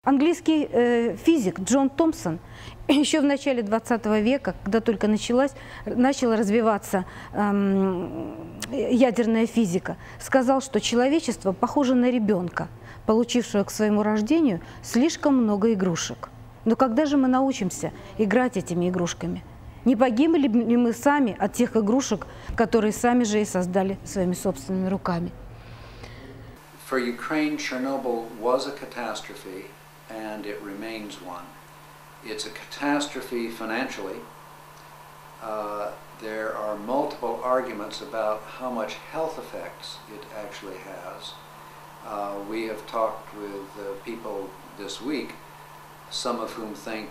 Английский физик Джон Томпсон еще в начале 20 века, когда только начала развиваться ядерная физика, сказал, что человечество похоже на ребенка, получившего к своему рождению слишком много игрушек. Но когда же мы научимся играть этими игрушками? Не погибли ли мы сами от тех игрушек, которые сами же и создали своими собственными руками? For Ukraine, Chernobyl was a catastrophe, and it remains one. It's a catastrophe financially. There are multiple arguments about how much health effects it actually has. We have talked with people this week, some of whom think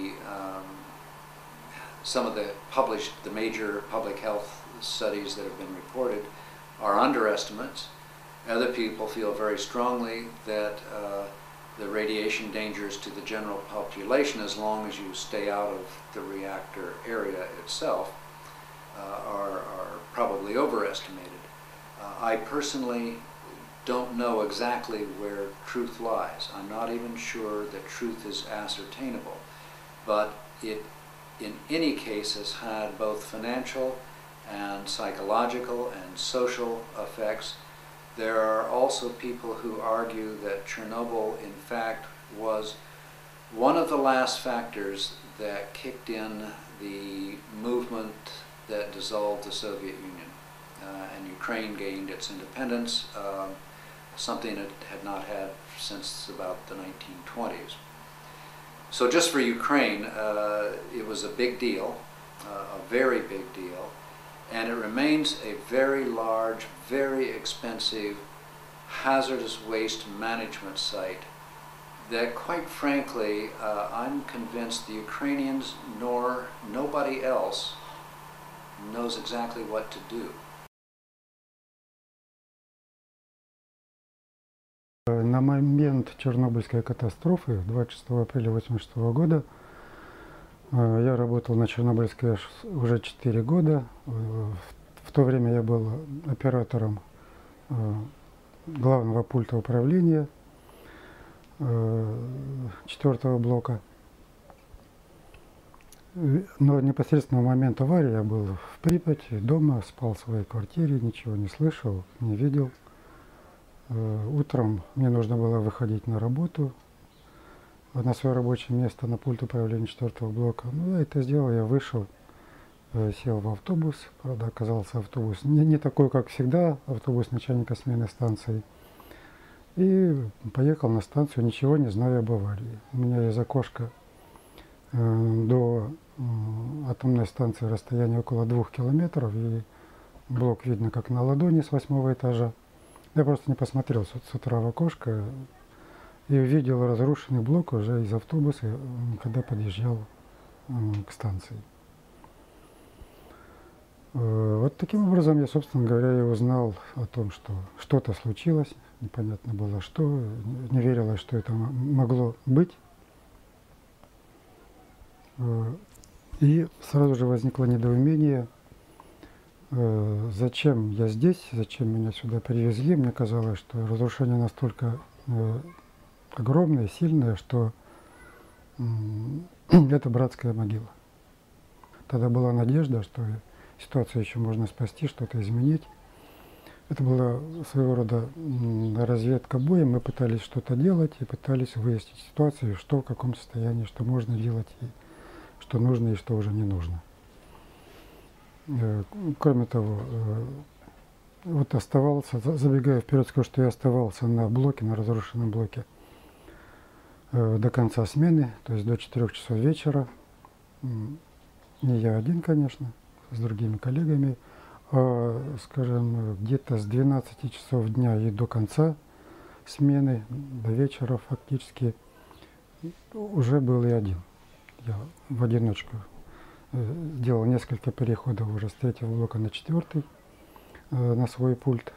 some of the major public health studies that have been reported are underestimates. Other people feel very strongly that the radiation dangers to the general population, as long as you stay out of the reactor area itself, are probably overestimated. I personally don't know exactly where truth lies. I'm not even sure that truth is ascertainable, but it in any case has had both financial and psychological and social effects. There are also people who argue that Chernobyl, in fact, was one of the last factors that kicked in the movement that dissolved the Soviet Union. And Ukraine gained its independence, something it had not had since about the 1920s. So just for Ukraine, it was a big deal, a very big deal. And it remains a very large, very expensive, hazardous waste management site that, quite frankly, I'm convinced the Ukrainians nor nobody else knows exactly what to do. На момент Чернобыльской катастрофы 26 апреля 1986 года я работал на Чернобыльской уже 4 года. В то время я был оператором главного пульта управления 4-го блока. Но непосредственно в момент аварии я был в Припяти, дома, спал в своей квартире, ничего не слышал, не видел. Утром мне нужно было выходить на работу, на свое рабочее место, на пульт управления 4-го блока. Ну, я это сделал, я вышел, сел в автобус. Правда, оказался автобус не такой, как всегда, автобус начальника смены станции. И поехал на станцию, ничего не зная об аварии. У меня из окошка до атомной станции расстояние около 2 километров, и блок видно как на ладони с 8-го этажа. Я просто не посмотрел с утра в окошко и увидел разрушенный блок уже из автобуса, когда подъезжал к станции. Вот таким образом я, собственно говоря, и узнал о том, что что-то случилось, непонятно было что, не верилось, что это могло быть. И сразу же возникло недоумение, зачем я здесь, зачем меня сюда привезли. Мне казалось, что разрушение настолько огромное, сильное, что это братская могила. Тогда была надежда, что ситуацию еще можно спасти, что-то изменить. Это была своего рода разведка боя. Мы пытались что-то делать и пытались выяснить ситуацию, что в каком состоянии, что можно делать, и что нужно и что уже не нужно. Кроме того, вот оставался, забегая вперед, скажу, что я оставался на блоке, на разрушенном блоке до конца смены, то есть до 4 часов вечера. Не я один, конечно, с другими коллегами, а, скажем, где-то с 12 часов дня и до конца смены, до вечера фактически, уже был и один. Я в одиночку сделал несколько переходов уже с 3-го блока на 4-й, на свой пульт.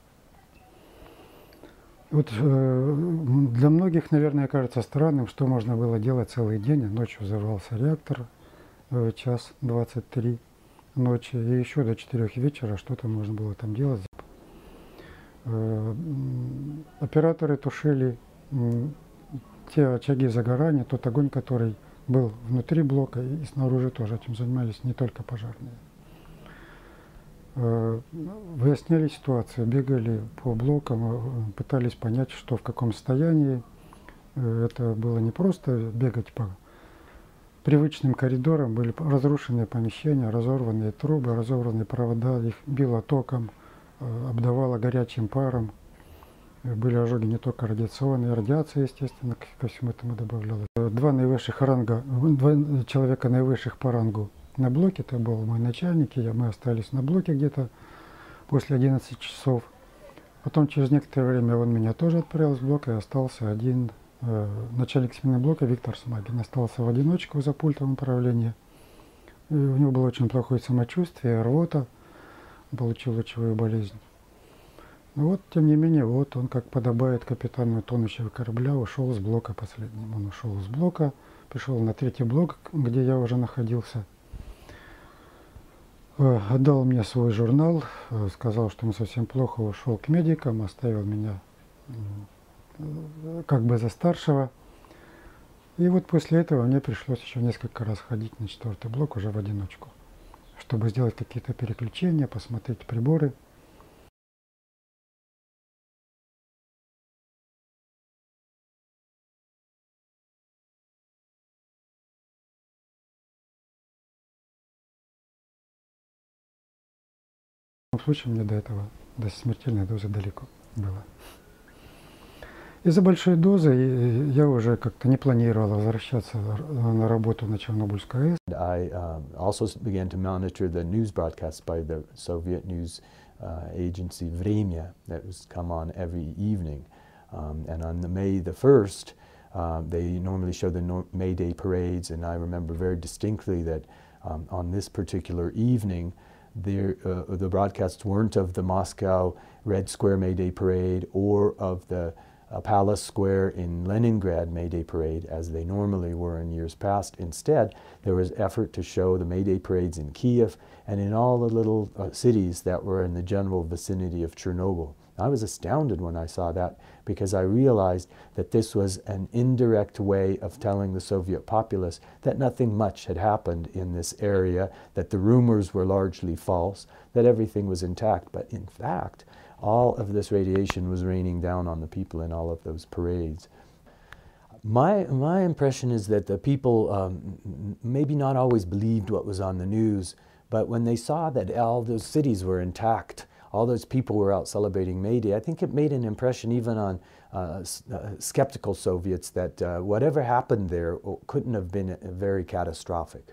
Вот для многих, наверное, кажется странным, что можно было делать целый день. Ночью взорвался реактор, час 23 ночи, и еще до 4 вечера что-то можно было там делать. Операторы тушили те очаги загорания, тот огонь, который был внутри блока и снаружи тоже, этим занимались не только пожарные. Выясняли ситуацию, бегали по блокам, пытались понять, что в каком состоянии. Это было не просто бегать по привычным коридорам, были разрушенные помещения, разорванные трубы, разорванные провода, их било током, обдавало горячим паром. Были ожоги не только радиационные, радиация, естественно, ко всему этому добавлялась. Два человека наивысших по рангу на блоке, это был мой начальник, мы остались на блоке где-то после 11 часов. Потом через некоторое время он меня тоже отправил с блока, и остался один. Начальник смены блока Виктор Смагин остался в одиночку за пультом управления. И у него было очень плохое самочувствие, рвота, получил лучевую болезнь. Но вот, тем не менее, вот он, как подобает капитану тонущего корабля, ушел с блока последним. Он ушел с блока, пришел на третий блок, где я уже находился. Отдал мне свой журнал, сказал, что ему совсем плохо, ушел к медикам, оставил меня как бы за старшего. И вот после этого мне пришлось еще несколько раз ходить на четвертый блок уже в одиночку, чтобы сделать какие-то переключения, посмотреть приборы. В любом случае, мне до этого, до смертельной дозы далеко было. Из-за большой дозы я уже как-то не планировал возвращаться на работу на Чернобыльскую АЭС. I also began to monitor the news broadcasts by the Soviet news agency Vremya that was come on every evening. And on May the 1st, they normally show the May Day parades, and I remember very distinctly that on this particular evening, the broadcasts weren't of the Moscow Red Square May Day parade or of the Palace Square in Leningrad May Day parade as they normally were in years past. Instead, there was effort to show the May Day parades in Kiev and in all the little cities that were in the general vicinity of Chernobyl. I was astounded when I saw that because I realized that this was an indirect way of telling the Soviet populace that nothing much had happened in this area, that the rumors were largely false, that everything was intact. But in fact, all of this radiation was raining down on the people in all of those parades. My impression is that the people maybe not always believed what was on the news, but when they saw that all those cities were intact, all those people were out celebrating May Day, I think it made an impression even on skeptical Soviets that whatever happened there couldn't have been very catastrophic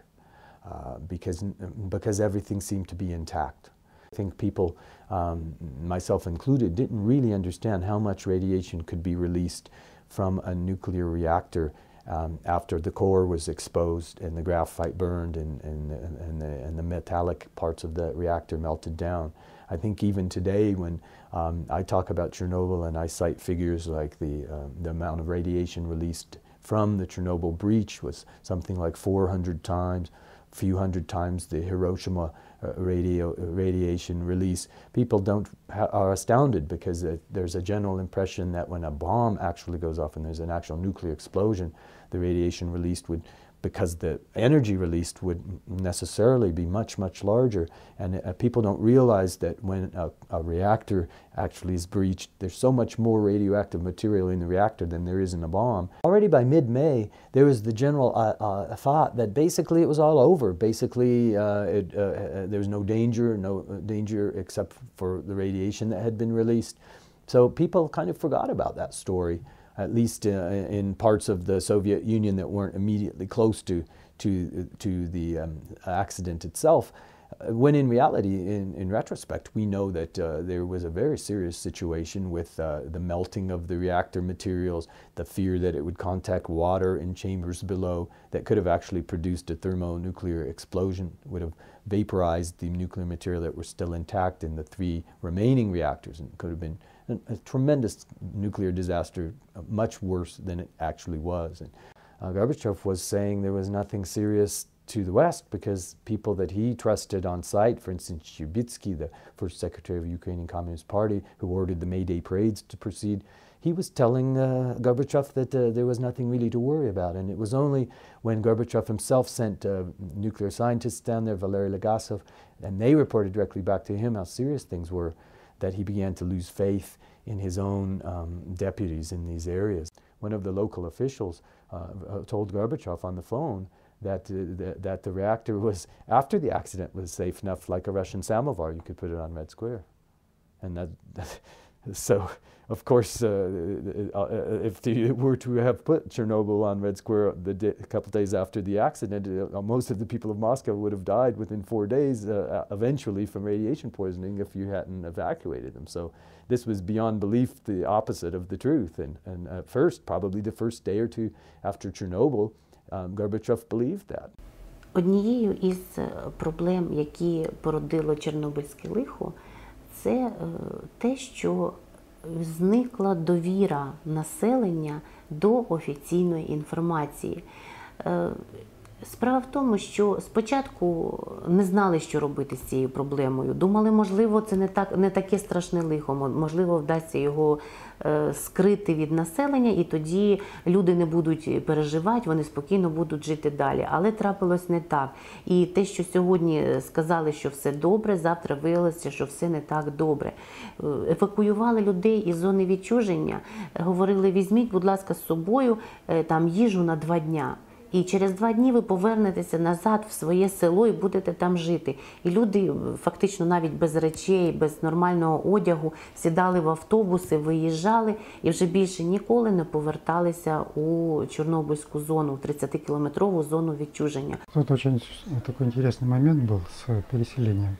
because everything seemed to be intact. I think people, myself included, didn't really understand how much radiation could be released from a nuclear reactor after the core was exposed and the graphite burned and the metallic parts of the reactor melted down. I think even today when I talk about Chernobyl and I cite figures like the amount of radiation released from the Chernobyl breach was something like 400 times, a few hundred times the Hiroshima radiation release, people are astounded because there's a general impression that when a bomb actually goes off and there's an actual nuclear explosion, the radiation released would, because the energy released would necessarily be much, much larger. And people don't realize that when a reactor actually is breached, there's so much more radioactive material in the reactor than there is in a bomb. Already by mid-May, there was the general thought that basically it was all over. Basically, there was no danger except for the radiation that had been released. So people kind of forgot about that story, at least in parts of the Soviet Union that weren't immediately close to the accident itself. When in reality, in retrospect, we know that there was a very serious situation with the melting of the reactor materials, the fear that it would contact water in chambers below that could have actually produced a thermonuclear explosion, would have vaporized the nuclear material that were still intact in the 3 remaining reactors, and could have been a tremendous nuclear disaster, much worse than it actually was. And Gorbachev was saying there was nothing serious to the West because people that he trusted on site, for instance, Shubitsky, the first secretary of the Ukrainian Communist Party, who ordered the May Day parades to proceed, he was telling Gorbachev that there was nothing really to worry about. And it was only when Gorbachev himself sent nuclear scientists down there, Valery Legasov, and they reported directly back to him how serious things were, that he began to lose faith in his own deputies in these areas. One of the local officials told Gorbachev on the phone that the reactor was, after the accident, was safe enough, like a Russian samovar, you could put it on Red Square. And so, of course, if they were to have put Chernobyl on Red Square a couple days after the accident, most of the people of Moscow would have died within 4 days, eventually, from radiation poisoning if you hadn't evacuated them. So this was beyond belief the opposite of the truth. And at first, probably the first day or two after Chernobyl, Gorbachev believed that. Однією із проблем, які породило Чорнобильське лихо, це те, що зникла довіра населення до офіційної інформації. Справа в тому, що спочатку не знали, що робити з цією проблемою. Думали, можливо, це не таке страшне лихо, можливо, вдасться його скрити від населення, і тоді люди не будуть переживати, вони спокійно будуть жити далі. Але трапилось не так. І те, що сьогодні сказали, що все добре, завтра виявилося, що все не так добре. Евакуювали людей із зони відчуження, говорили, візьміть, будь ласка, з собою там їжу на 2 дня. І через 2 дні ви повернетеся назад в своє село і будете там жити. І люди фактично навіть без речей, без нормального одягу сідали в автобуси, виїжджали і вже більше ніколи не поверталися у Чорнобильську зону, в 30-кілометрову зону відчуження. Тут очень такой интересный момент был с переселением.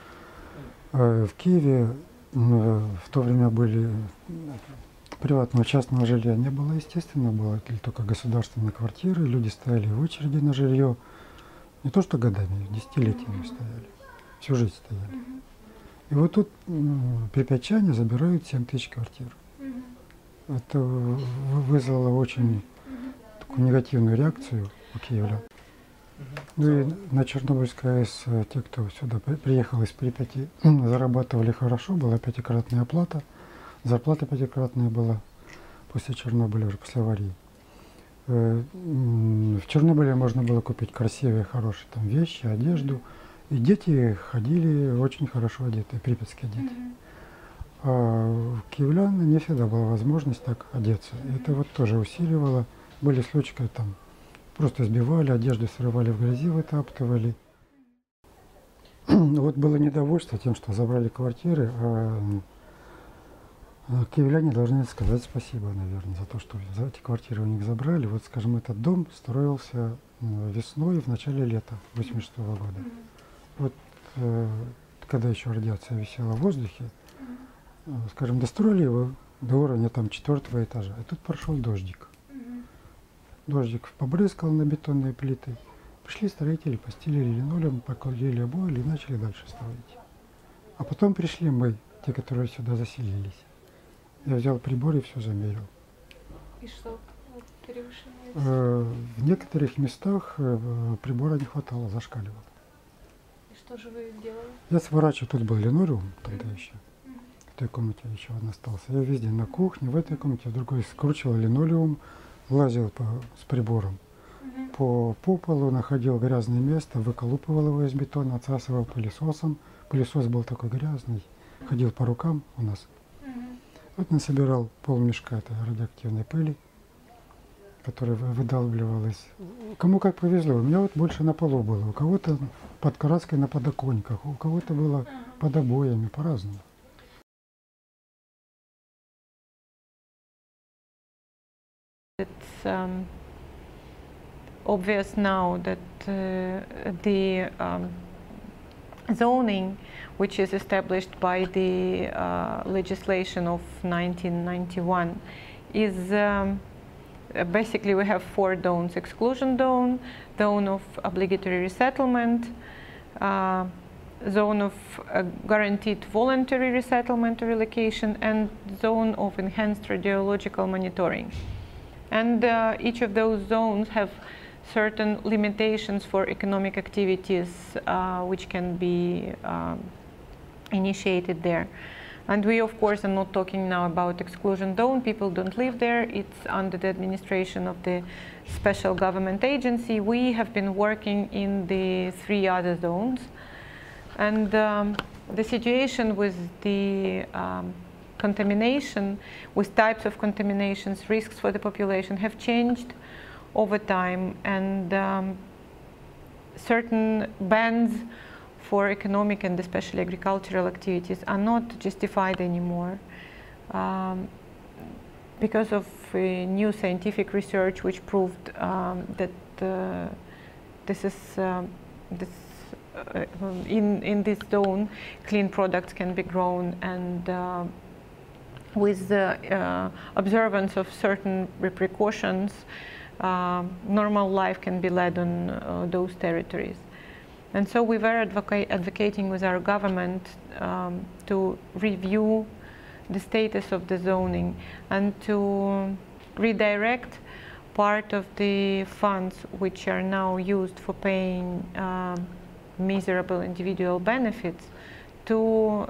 В Киеве в то время были приватного частного жилья не было, естественно, было только государственные квартиры, люди стояли в очереди на жилье, не то что годами, десятилетиями стояли, всю жизнь стояли. И вот тут припятчане забирают 7 тысяч квартир. Это вызвало очень такую негативную реакцию у киевлян. Ну и на Чернобыльской АЭС те, кто сюда приехал из Припяти, зарабатывали хорошо, была 5-кратная оплата. Зарплата 5-кратная была после Чернобыля, уже после аварии. В Чернобыле можно было купить красивые, хорошие там вещи, одежду. И дети ходили очень хорошо одетые, припятские дети. А у киевлян не всегда была возможность так одеться. И это вот тоже усиливало. Были случаи, когда там просто сбивали, одежду срывали в грязи, вытаптывали. Вот было недовольство тем, что забрали квартиры, киевляне должны сказать спасибо, наверное, за то, что за эти квартиры у них забрали. Вот, скажем, этот дом строился весной в начале лета 1986 года. Вот когда еще радиация висела в воздухе, скажем, достроили его до уровня там 4-го этажа, и тут прошел дождик. Дождик побрызгал на бетонные плиты. Пришли строители, постелили линолеум, поколили обои и начали дальше строить. А потом пришли мы, те, которые сюда заселились. Я взял прибор и все замерил. И что? Превышение? В некоторых местах прибора не хватало, зашкаливало. И что же вы делали? Я сворачивал, тут был линолеум тогда еще. В той комнате еще он остался. Я везде, на кухне, в этой комнате, в другой скручивал линолеум, лазил с прибором по полу, находил грязное место, выколупывал его из бетона, отсасывал пылесосом. Пылесос был такой грязный, ходил по рукам у нас. Вот насобирал полмешка этой радиоактивной пыли, которая выдалбливалась. Кому как повезло. У меня вот больше на полу было. У кого-то под краской на подоконниках, у кого-то было под обоями, по-разному. It's obvious now that the zoning, which is established by the legislation of 1991, is basically we have 4 zones: exclusion zone, zone of obligatory resettlement, zone of guaranteed voluntary resettlement or relocation, and zone of enhanced radiological monitoring. And each of those zones have certain limitations for economic activities which can be initiated there. And we, of course, are not talking now about exclusion zone. People don't live there. It's under the administration of the special government agency. We have been working in the 3 other zones. And the situation with the contamination, with types of contaminations, risks for the population have changed over time. And certain bans for economic and especially agricultural activities are not justified anymore because of new scientific research which proved that in this zone clean products can be grown, and with the observance of certain precautions, normal life can be led on those territories. And so we were advocating with our government to review the status of the zoning and to redirect part of the funds which are now used for paying miserable individual benefits to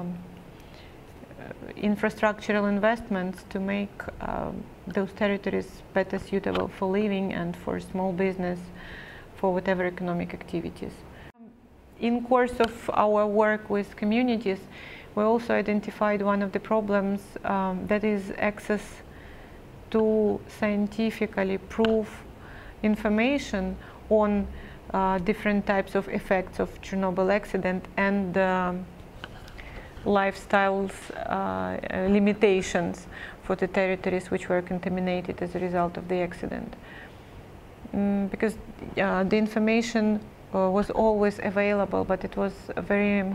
infrastructural investments to make those territories better suitable for living and for small business, for whatever economic activities. In course of our work with communities, we also identified one of the problems, that is access to scientifically prove information on different types of effects of Chernobyl accident and lifestyles limitations for the territories which were contaminated as a result of the accident. Because the information was always available, but it was very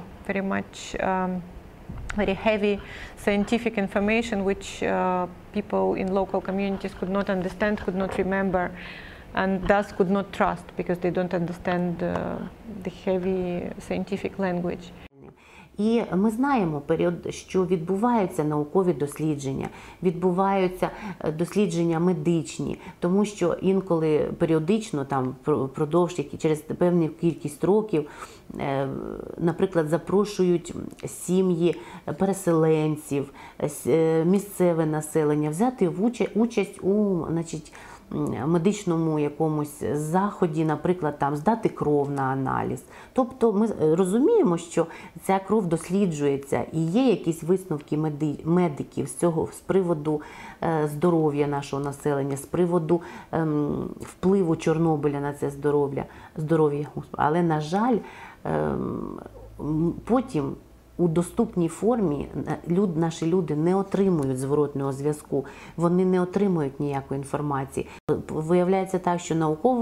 heavy scientific information which people in local communities could not understand, could not remember, and thus could not trust because they don't understand the heavy scientific language. І ми знаємо, що відбуваються наукові дослідження, відбуваються дослідження медичні, тому що інколи періодично, там, впродовж, через певну кількість років, наприклад, запрошують сім'ї переселенців, місцеве населення взяти участь у, значить, медичному якомусь заході, наприклад, там здати кров на аналіз. Тобто ми розуміємо, що ця кров досліджується і є якісь висновки медиків з цього, з приводу здоров'я нашого населення, з приводу впливу Чорнобиля на це здоров'я. Але, на жаль, потім у доступній формі наші люди не отримують зворотного зв'язку, вони не отримують ніякої інформації. Виявляється так, що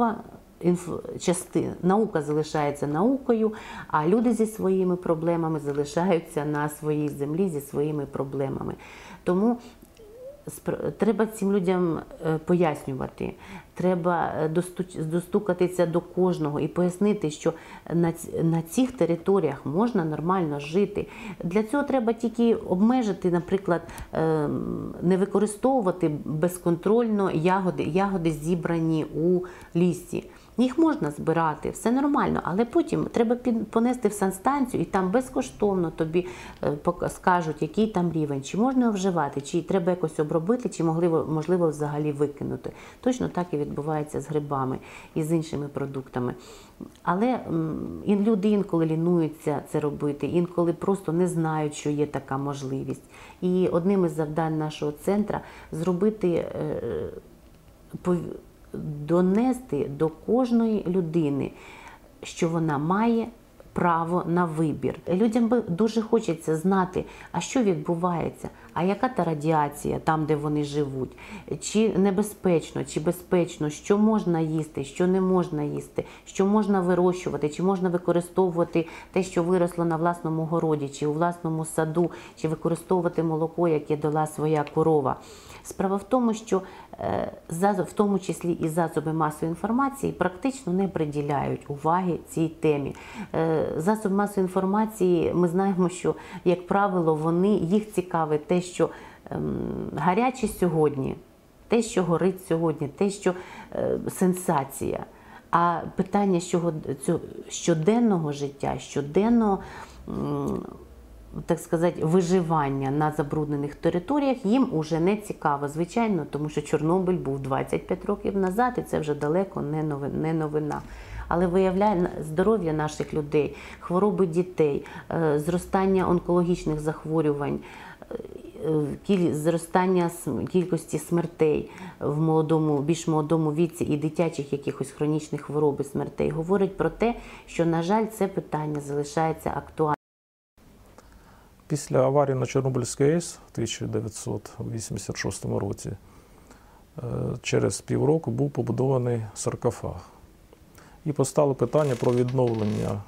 наука залишається наукою, а люди зі своїми проблемами залишаються на своїй землі зі своїми проблемами. Тому треба цим людям пояснювати, треба достукатися до кожного і пояснити, що на цих територіях можна нормально жити. Для цього треба тільки обмежити, наприклад, не використовувати безконтрольно ягоди зібрані у лісі. Їх можна збирати, все нормально, але потім треба понести в санстанцію, і там безкоштовно тобі скажуть, який там рівень, чи можна його вживати, чи треба якось обробити, чи можливо взагалі викинути. Точно так і відбувається з грибами і з іншими продуктами. Але люди інколи лінуються це робити, інколи просто не знають, що є така можливість. І одним із завдань нашого центру зробити, донести до кожної людини, що вона має право на вибір. Людям дуже хочеться знати, а що відбувається, а яка та радіація там, де вони живуть, чи небезпечно, чи безпечно, що можна їсти, що не можна їсти, що можна вирощувати, чи можна використовувати те, що виросло на власному городі, чи у власному саду, чи використовувати молоко, яке дала своя корова. Справа в тому, що в тому числі і засоби масової інформації практично не приділяють уваги цій темі. Засоби масової інформації, ми знаємо, що, як правило, їх цікавить те, що гаряче сьогодні, те, що горить сьогодні, те, що сенсація. А питання щоденного життя, щоденного так сказати, виживання на забруднених територіях їм уже не цікаво, звичайно, тому що Чорнобиль був 25 років назад, і це вже далеко не новина. Але виявляє здоров'я наших людей, хвороби дітей, зростання онкологічних захворювань, зростання кількості смертей в більш молодому віці і дитячих якихось хронічних хвороб і смертей говорить про те, що, на жаль, це питання залишається актуальним. Після аварії на Чорнобильській АЕС в 1986 році через півроку був побудований саркофаг. І постало питання про відновлення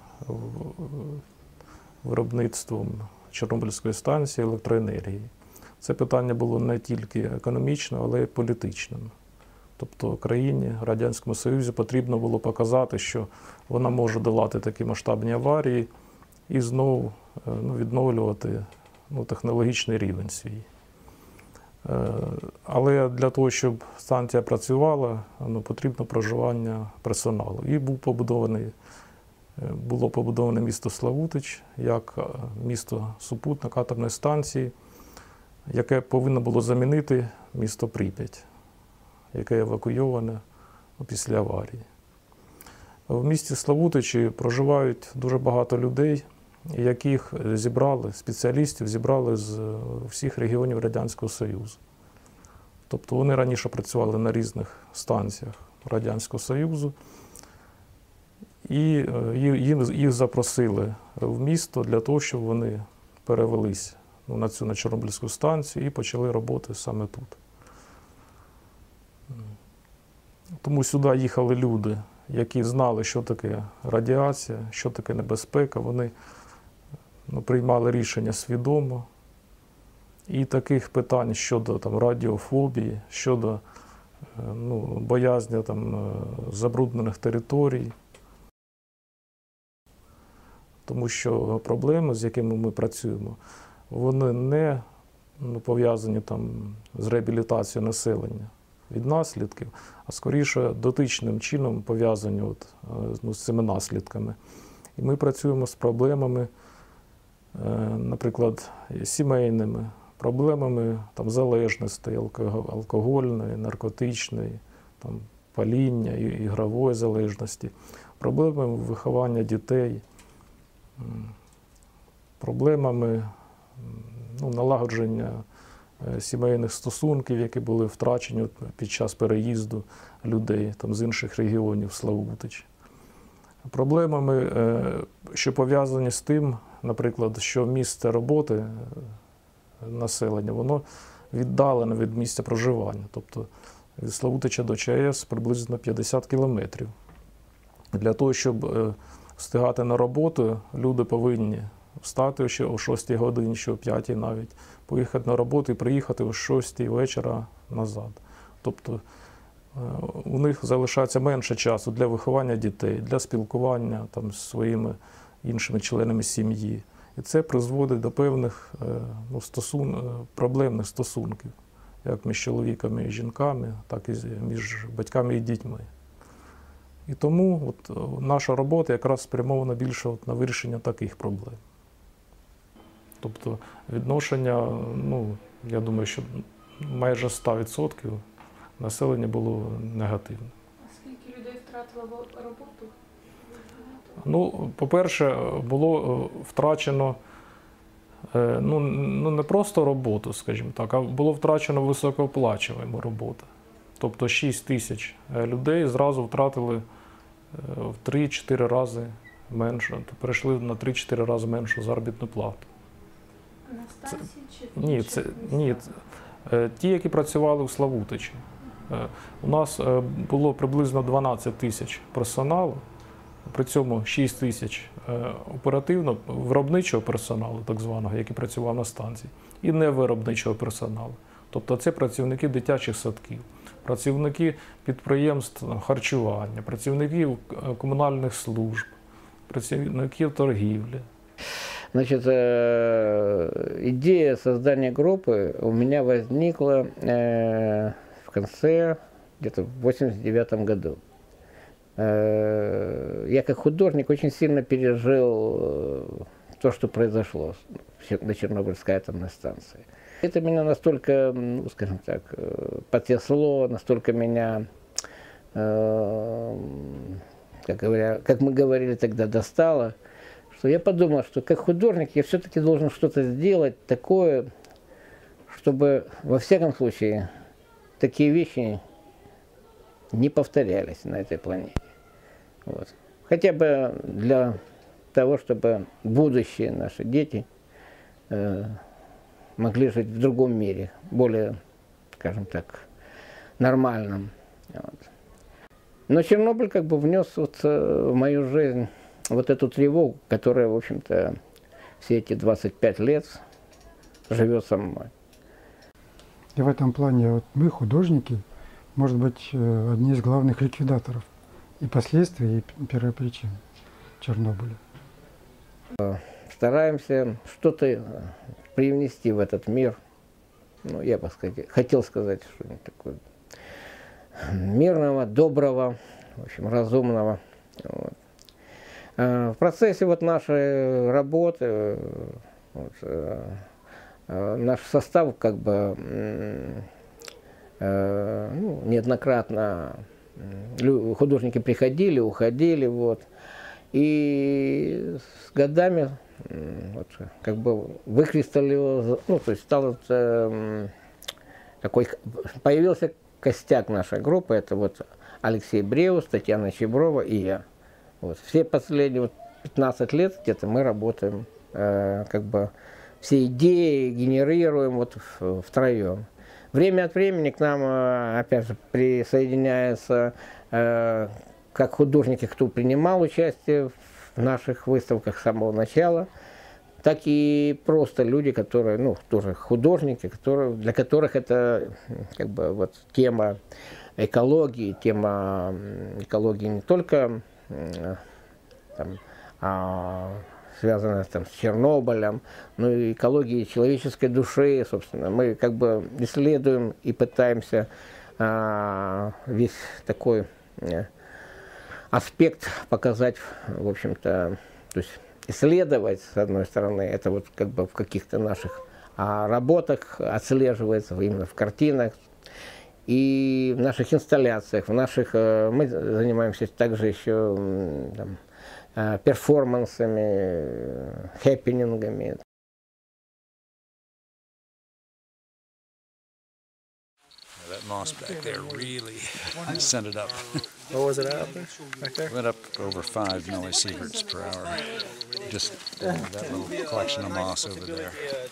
виробництвом Чорнобильської станції електроенергії. Це питання було не тільки економічним, але й політичним. Тобто країні, Радянському Союзі потрібно було показати, що вона може долати такі масштабні аварії і знову відновлювати технологічний рівень свій. Але для того, щоб станція працювала, потрібно проживання персоналу. І було побудоване місто Славутич як місто-супутник атомної станції, яке повинно було замінити місто Прип'ять, яке евакуйоване після аварії. В місті Славутичі проживають дуже багато людей, яких спеціалістів зібрали з всіх регіонів Радянського Союзу. Тобто вони раніше працювали на різних станціях Радянського Союзу, і їх запросили в місто для того, щоб вони перевелись на Чорнобильську станцію і почали роботи саме тут. Тому сюди їхали люди, які знали, що таке радіація, що таке небезпека. Вони приймали рішення свідомо. І таких питань щодо радіофобії, щодо боязні забруднених територій. Тому що проблеми, з якими ми працюємо, вони не пов'язані з реабілітацією населення від наслідків, а скоріше дотичним чином пов'язані з цими наслідками. І ми працюємо з проблемами, наприклад, сімейними, проблемами залежності, алкогольної, наркотичної, паління, ігрової залежності, проблемами виховання дітей, проблемами налагодження сімейних стосунків, які були втрачені під час переїзду людей з інших регіонів в Славутич. Проблемами, що пов'язані з тим, наприклад, що місце роботи населення, воно віддалене від місця проживання. Тобто від Славутича до ЧАЕС приблизно 50 кілометрів. Для того, щоб встигати на роботу, люди повинні встати ще о 6 годині, ще о 5 навіть, поїхати на роботу і приїхати о 6 вечора назад. Тобто у них залишається менше часу для виховання дітей, для спілкування з своїми іншими членами сім'ї. І це призводить до певних проблемних стосунків, як між чоловіками і жінками, так і між батьками і дітьми. І тому наша робота якраз спрямована більше на вирішення таких проблем. Тобто відношення, я думаю, що майже 100% населення було негативне. А скільки людей втратило роботу? По-перше, було втрачено не просто роботу, скажімо так, а було втрачено високооплачувану роботу. Тобто 6 тисяч людей зразу втратили в 3-4 рази менше, перейшли на 3-4 рази меншу заробітну плату. На станції чи Ні, ті, які працювали в Славутичі. У нас було приблизно 12 тисяч персоналу, при цьому 6 тисяч виробничого персоналу, так званого, який працював на станції, і невиробничого персоналу. Тобто це працівники дитячих садків, працівники підприємств харчування, працівники комунальних служб, працівники торгівлі. Значит, идея создания группы у меня возникла в конце, где-то в 1989 году. Я как художник очень сильно пережил то, что произошло на Чернобыльской атомной станции. Это меня настолько, ну, скажем так, потрясло, настолько меня, как мы говорили тогда, достало, что я подумал, что как художник я все-таки должен что-то сделать такое, чтобы во всяком случае такие вещи не повторялись на этой планете. Вот. Хотя бы для того, чтобы будущие наши дети могли жить в другом мире, более, скажем так, нормальном. Вот. Но Чернобыль как бы внес вот в мою жизнь вот эту тревогу, которая, в общем-то, все эти 25 лет живет со мной. И в этом плане вот мы, художники, может быть, одни из главных ликвидаторов и последствий, и первопричин Чернобыля. Стараемся что-то привнести в этот мир. Ну, я бы хотел сказать что-нибудь такое мирного, доброго, в общем, разумного. Вот. В процессе вот нашей работы вот, наш состав как бы ну, неоднократно художники приходили, уходили, вот, и с годами вот, как бы выкристаллизовался, ну, то есть стал такой, появился костяк нашей группы, это вот Алексей Бреус, Татьяна Чеброва и я. Вот. Все последние вот 15 лет где-то мы работаем, как бы все идеи генерируем вот втроем. Время от времени к нам, опять же, присоединяются как художники, кто принимал участие в наших выставках с самого начала, так и просто люди, которые, ну, тоже художники, для которых это как бы вот тема экологии не только там, связанная там, с Чернобылем, но и экологии человеческой души, собственно. Мы как бы исследуем и пытаемся весь такой аспект показать, в общем-то, то есть исследовать, с одной стороны, это вот как бы в каких-то наших работах отслеживается, именно в картинах, и в наших инсталляциях, мы занимаемся также еще там, перформансами, хэппинингами. That moss back there really sent it up. What was it up back there? Went up over 5 millisieverts per hour. Just that little collection of moss over there.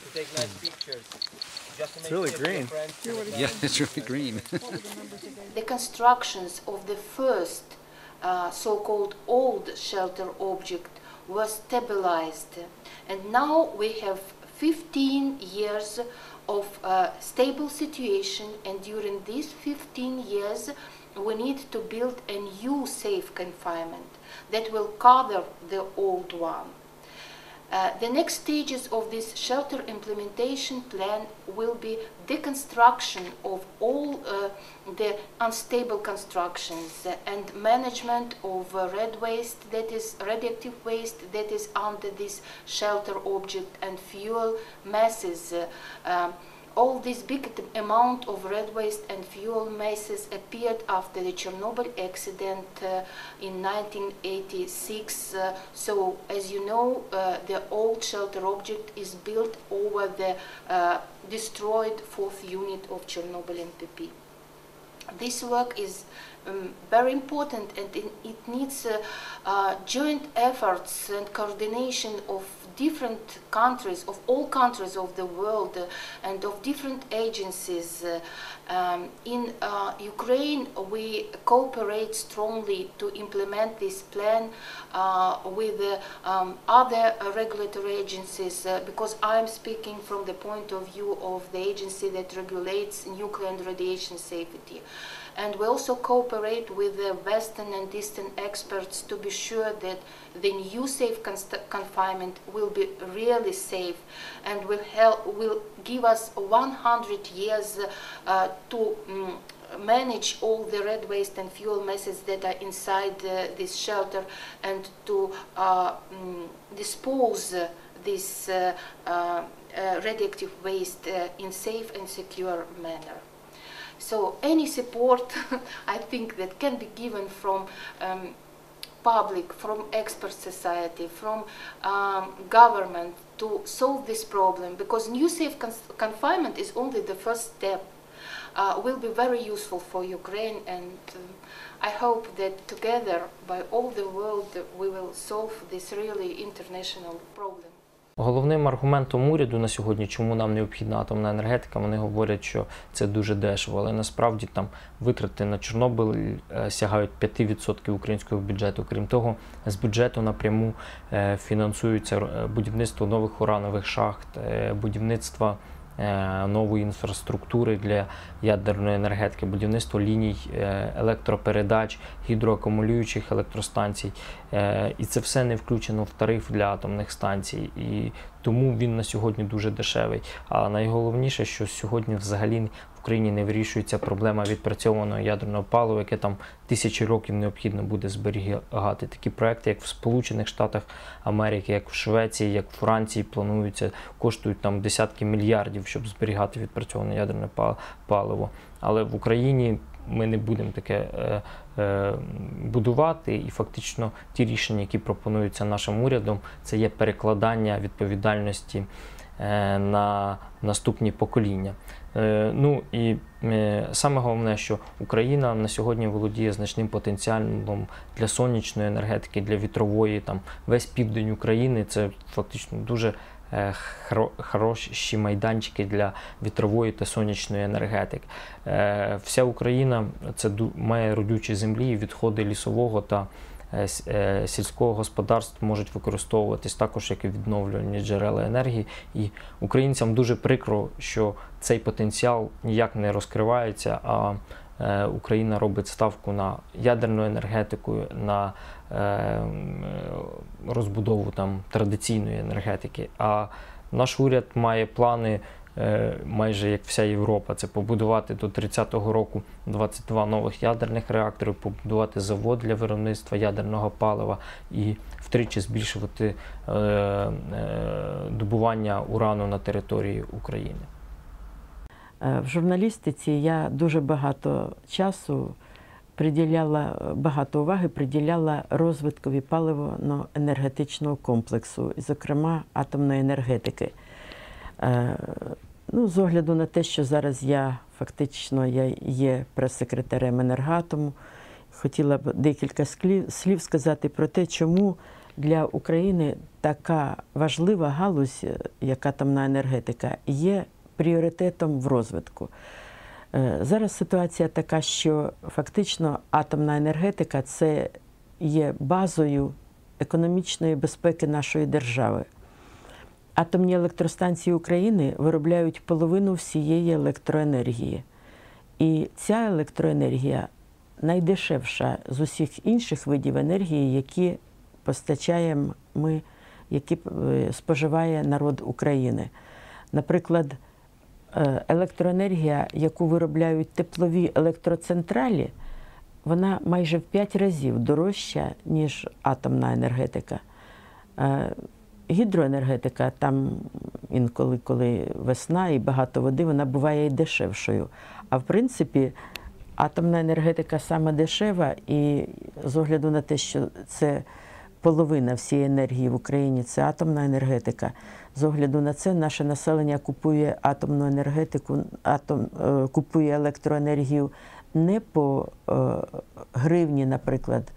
It's really green. Yeah, it's really green. The constructions of the first so-called old shelter object were stabilized, and now we have 15 years of stable situation, and during these 15 years we need to build a new safe confinement that will cover the old one. The next stages of this shelter implementation plan will be deconstruction of all the unstable constructions and management of red waste, that is radioactive waste that is under this shelter object, and fuel masses. All this big amount of red waste and fuel masses appeared after the Chernobyl accident in 1986. So, as you know, the old shelter object is built over the destroyed 4th unit of Chernobyl NPP. This work is very important, and it needs joint efforts and coordination of different countries, of all countries of the world, and of different agencies. In Ukraine, we cooperate strongly to implement this plan with other regulatory agencies, because I'm speaking from the point of view of the agency that regulates nuclear and radiation safety. And we also cooperate with the Western and Eastern experts to be sure that the new safe confinement will be really safe and will give us 100 years to manage all the red waste and fuel masses that are inside this shelter, and to dispose this radioactive waste in safe and secure manner. So any support, I think, that can be given from public, from expert society, from government to solve this problem, because new safe confinement is only the first step, will be very useful for Ukraine, and I hope that together by all the world we will solve this really international problem. Головним аргументом уряду на сьогодні, чому нам необхідна атомна енергетика, вони говорять, що це дуже дешево, але насправді там витрати на Чорнобиль сягають 5% українського бюджету. Крім того, з бюджету напряму фінансується будівництво нових уранових шахт, будівництво нової інфраструктури для ядерної енергетики, будівництво ліній електропередач, гідроакумулюючих електростанцій. І це все не включено в тариф для атомних станцій. І тому він на сьогодні дуже дешевий. А найголовніше, що сьогодні взагалі в Україні не вирішується проблема відпрацьованого ядерного палива, яке там тисячі років необхідно буде зберігати. Такі проекти, як в Сполучених Штатах Америки, як в Швеції, як в Франції плануються, коштують там десятки мільярдів, щоб зберігати відпрацьоване ядерне паливо. Але в Україні ми не будемо таке будувати, і фактично ті рішення, які пропонуються нашим урядом, це є перекладання відповідальності на наступні покоління. Ну і саме головне, що Україна на сьогодні володіє значним потенціалом для сонячної енергетики, для вітрової. Там весь південь України – це фактично дуже хороші майданчики для вітрової та сонячної енергетики. Вся Україна це має родючі землі, і відходи лісового та сільського господарства можуть використовуватись також як і відновлювальні джерела енергії. І українцям дуже прикро, що цей потенціал ніяк не розкривається, а Україна робить ставку на ядерну енергетику, на розбудову там традиційної енергетики. А наш уряд має плани, майже як вся Європа, це побудувати до 30-го року 22 нових ядерних реакторів, побудувати завод для виробництва ядерного палива і втричі збільшувати добування урану на території України. В журналістиці я дуже багато часу багато уваги приділяла розвиткові паливно-енергетичного комплексу, зокрема атомної енергетики. Ну, з огляду на те, що зараз я є прес-секретарем Енергоатому, хотіла б декілька слів сказати про те, чому для України така важлива галузь, як атомна енергетика, є пріоритетом в розвитку. Зараз ситуація така, що фактично атомна енергетика – це є базою економічної безпеки нашої держави. Атомні електростанції України виробляють половину всієї електроенергії. І ця електроенергія найдешевша з усіх інших видів енергії, які постачаємо ми, які споживає народ України. Наприклад, електроенергія, яку виробляють теплові електроцентралі, вона майже в 5 разів дорожча, ніж атомна енергетика. Гідроенергетика, там інколи, коли весна і багато води, вона буває і дешевшою. А в принципі, атомна енергетика саме дешева, і з огляду на те, що це половина всієї енергії в Україні, це атомна енергетика. З огляду на це наше населення купує атомну енергетику, купує електроенергію не по гривні, наприклад,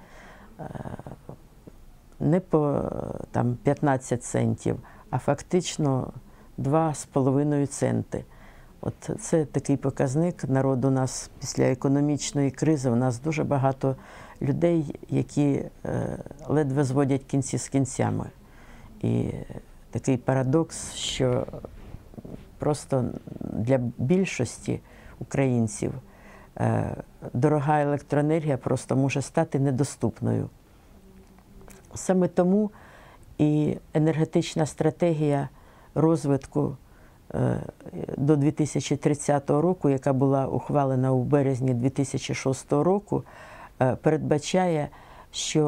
не по там 15 центів, а фактично 2,5 центи. От це такий показник. Народ у нас після економічної кризи, у нас дуже багато людей, які ледве зводять кінці з кінцями. І такий парадокс, що просто для більшості українців дорога електроенергія просто може стати недоступною. Саме тому і енергетична стратегія розвитку до 2030 року, яка була ухвалена у березні 2006 року, передбачає, що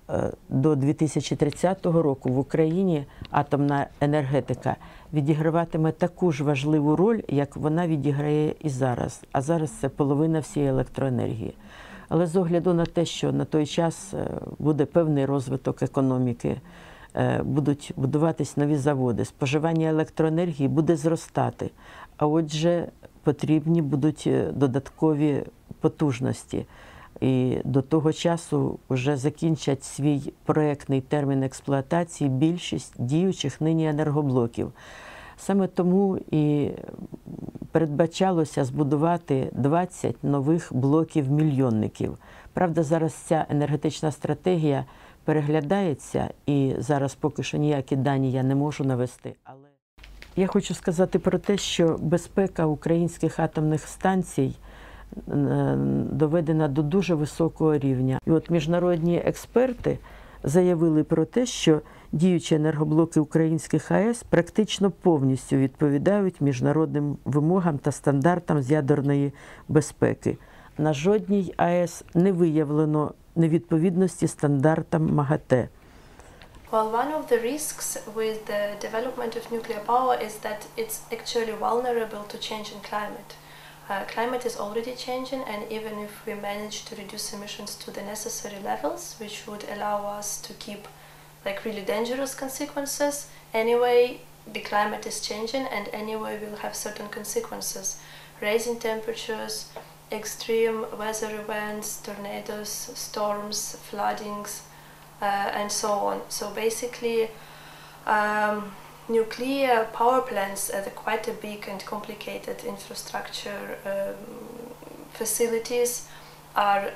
до 2030 року в Україні атомна енергетика відіграватиме таку ж важливу роль, як вона відіграє і зараз. А зараз це половина всієї електроенергії. Але з огляду на те, що на той час буде певний розвиток економіки, будуть будуватись нові заводи, споживання електроенергії буде зростати, а отже потрібні будуть додаткові потужності. І до того часу вже закінчать свій проєктний термін експлуатації більшість діючих нині енергоблоків. Саме тому і передбачалося збудувати 20 нових блоків-мільйонників. Правда, зараз ця енергетична стратегія переглядається, і зараз поки що ніякі дані я не можу навести. Але я хочу сказати про те, що безпека українських атомних станцій доведена до дуже високого рівня. І от міжнародні експерти заявили про те, що діючі енергоблоки українських АЕС практично повністю відповідають міжнародним вимогам та стандартам з ядерної безпеки. На жодній АЕС не виявлено невідповідності стандартам МАГАТЕ. Well, one of the risks with the development of nuclear power is that it's actually vulnerable to change in climate. Climate is already changing, and even if we manage to reduce emissions to the necessary levels, which would allow us to keep like really dangerous consequences, anyway the climate is changing, and anyway we'll have certain consequences. Rising temperatures, extreme weather events, tornadoes, storms, floodings, and so on. So basically nuclear power plants are quite a big and complicated infrastructure facilities are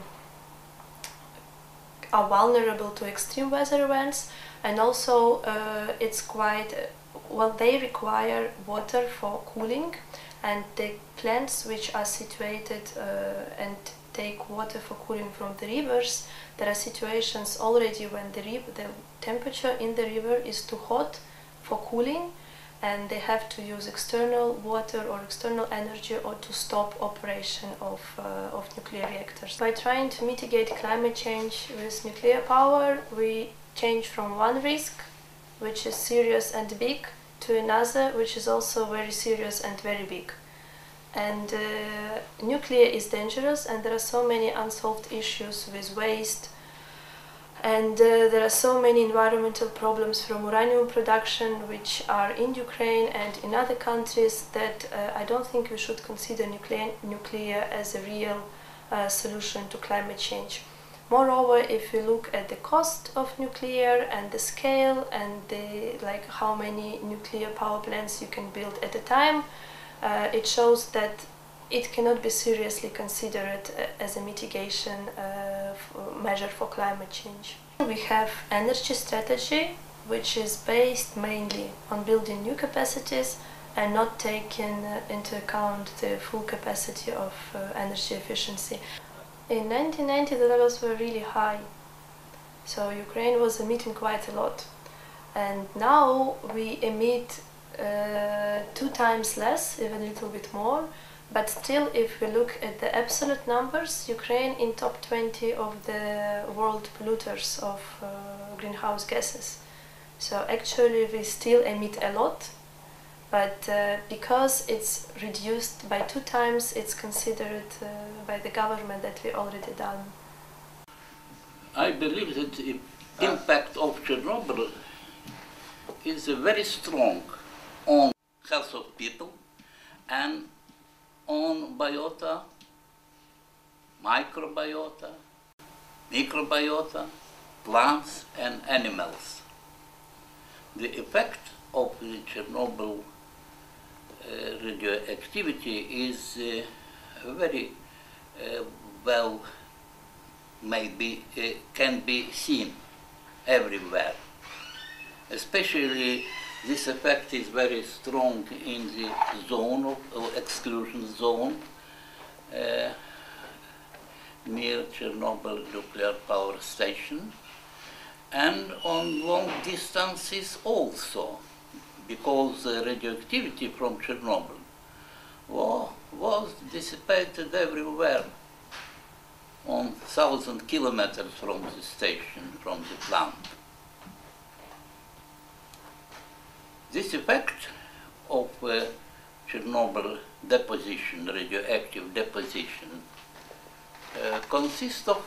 vulnerable to extreme weather events, and also it's quite well, they require water for cooling, and the plants which are situated and take water for cooling from the rivers, there are situations already when the temperature in the river is too hot for cooling, and they have to use external water or external energy or to stop operation of nuclear reactors. By trying to mitigate climate change with nuclear power, we change from one risk, which is serious and big, to another, which is also very serious and very big. And nuclear is dangerous, and there are so many unsolved issues with waste, and there are so many environmental problems from uranium production which are in Ukraine and in other countries that I don't think we should consider nuclear as a real solution to climate change. Moreover, if we look at the cost of nuclear and the scale and like how many nuclear power plants you can build at a time, it shows that it cannot be seriously considered as a mitigation measure for climate change. We have energy strategy, which is based mainly on building new capacities and not taking into account the full capacity of energy efficiency. In 1990 the levels were really high, so Ukraine was emitting quite a lot, and now we emit 2 times less, even a little bit more. But still, if we look at the absolute numbers, Ukraine in top 20 of the world polluters of greenhouse gases. So actually we still emit a lot, but because it's reduced by 2 times, it's considered by the government that we already done. I believe that the impact of Chernobyl is very strong on health of people and on biota, microbiota, microbiota, plants and animals. The effect of the Chernobyl radioactivity is very well can be seen everywhere. Especially this effect is very strong in the zone of exclusion zone near Chernobyl nuclear power station, and on long distances also, because the radioactivity from Chernobyl was dissipated everywhere. on 1,000 kilometers from the station, from the plant. This effect of Chernobyl deposition, radioactive deposition, consists of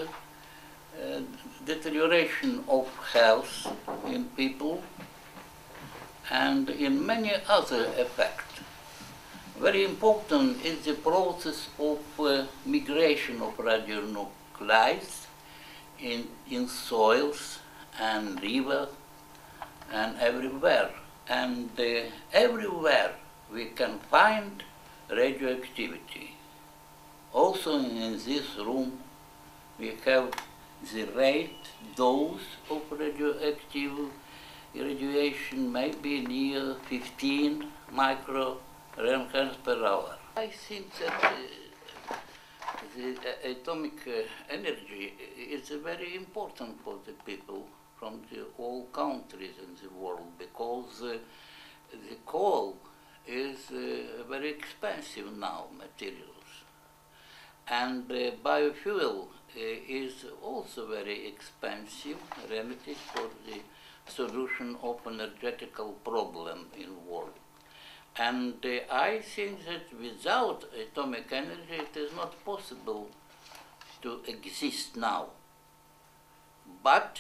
deterioration of health in people and in many other effects. Very important is the process of migration of radionuclides in soils and rivers and everywhere. And everywhere we can find radioactivity. Also in this room we have the rate, dose of radioactive radiation may be near 15 microrentgens per hour. I think that the atomic energy is very important for the people from all countries in the world, because the coal is very expensive now, materials. And biofuel is also very expensive remedy for the solution of energetical problem in the world. And I think that without atomic energy it is not possible to exist now. But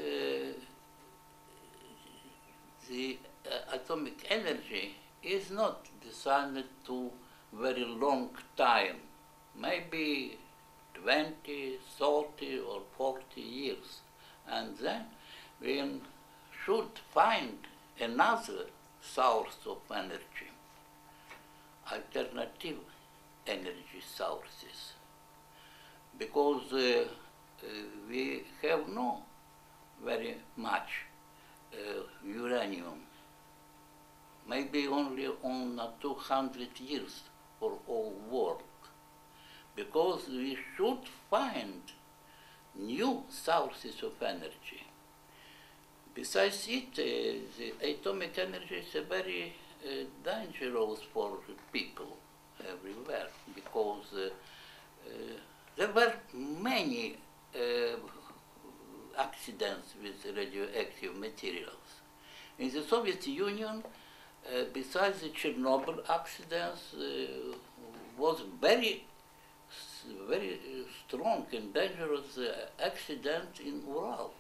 the atomic energy is not designed to very long time, maybe 20, 30 or 40 years. And then we should find another source of energy, alternative energy sources, because we have no very much uranium, maybe only on 200 years for all world, because we should find new sources of energy. Besides it, the atomic energy is very dangerous for people everywhere, because there were many accidents with radioactive materials. In the Soviet Union, besides the Chernobyl accidents, was very strong and dangerous accident in Ural.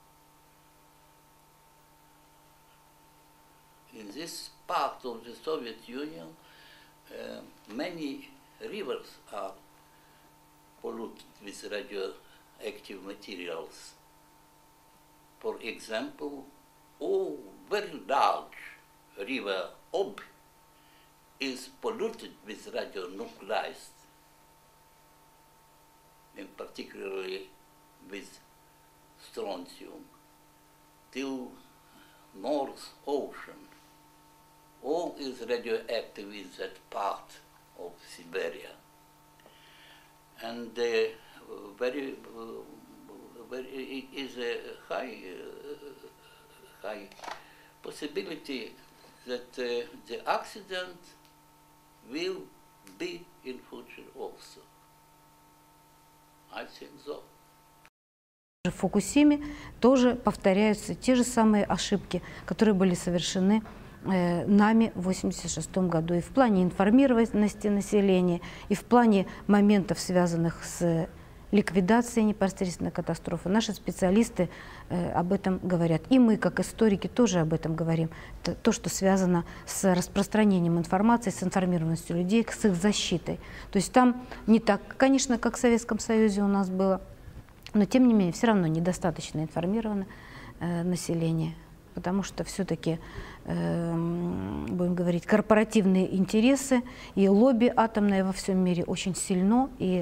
In this part of the Soviet Union, many rivers are polluted with radioactive materials. For example, all very large river Ob is polluted with radionuclides, and particularly with strontium, till North Ocean. All is radioactive in that part of Siberia. And it is a high possibility that the accident will be in future also. I think so. В Фукусиме тоже повторяются те же самые ошибки, которые были совершены нами в 1986 году и в плане информированности населения, и в плане моментов, связанных с ликвидацией непосредственной катастрофы. Наши специалисты об этом говорят. И мы, как историки, тоже об этом говорим. Это то, что связано с распространением информации, с информированностью людей, с их защитой. То есть там не так, конечно, как в Советском Союзе у нас было, но тем не менее все равно недостаточно информировано население. Потому что все-таки, будем говорить, корпоративные интересы и лобби атомное во всем мире очень сильно, и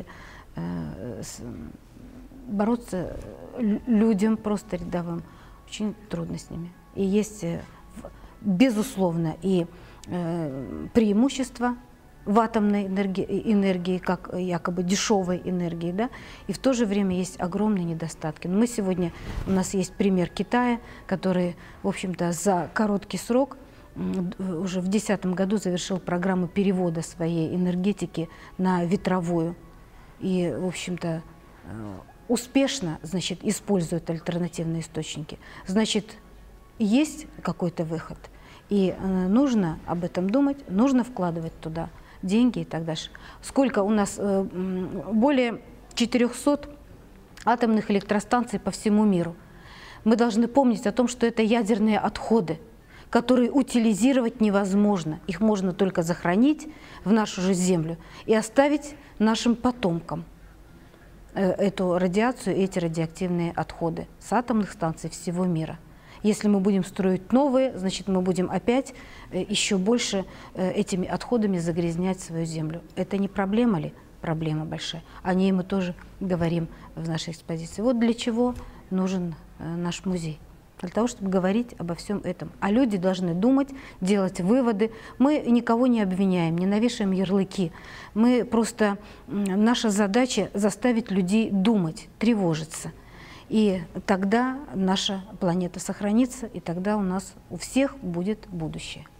бороться людям просто рядовым очень трудно с ними. И есть, безусловно, и преимущества в атомной энергии, как якобы дешевой энергии, да, и в то же время есть огромные недостатки. Но мы сегодня, у нас есть пример Китая, который, в общем-то, за короткий срок, уже в 2010 году завершил программу перевода своей энергетики на ветровую. И, в общем-то, успешно, значит, используют альтернативные источники, значит, есть какой-то выход. И нужно об этом думать, нужно вкладывать туда деньги и так дальше. Сколько у нас? Более 400 атомных электростанций по всему миру. Мы должны помнить о том, что это ядерные отходы, которые утилизировать невозможно. Их можно только захоронить в нашу же землю и оставить нашим потомкам эту радиацию, эти радиоактивные отходы с атомных станций всего мира. Если мы будем строить новые, значит, мы будем опять еще больше этими отходами загрязнять свою землю. Это не проблема ли? Проблема большая. О ней мы тоже говорим в нашей экспозиции. Вот для чего нужен наш музей. Для того, чтобы говорить обо всем этом. А люди должны думать, делать выводы. Мы никого не обвиняем, не навешиваем ярлыки. Мы просто, наша задача заставить людей думать, тревожиться. И тогда наша планета сохранится, и тогда у нас у всех будет будущее.